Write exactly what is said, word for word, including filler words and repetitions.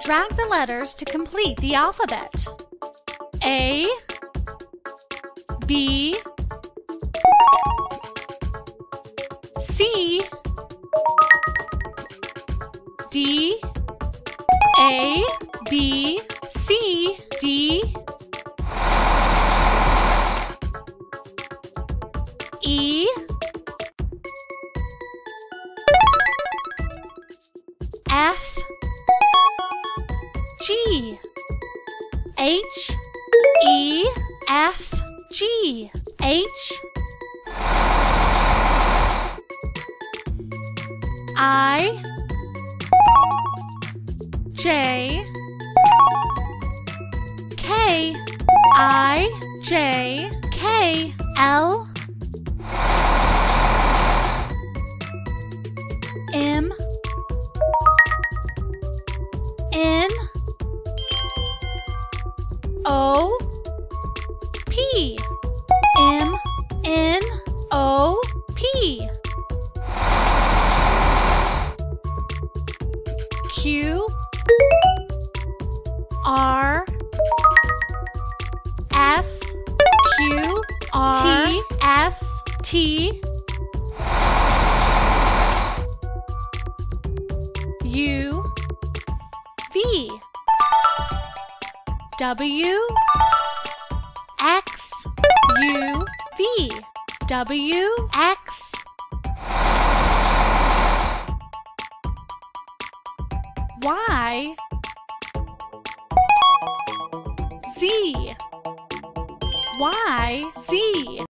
Drag the letters to complete the alphabet. A, B, C, D, A, B, C, D, E, F, G, H, E, F, G, H, I, J, K, I, J, K, L, M, N, O, P, M, N, O, P, Q, R, S, Q, R, T, S, T, U, V, W, X, U, V, W, X, Y, Z, Y, Z.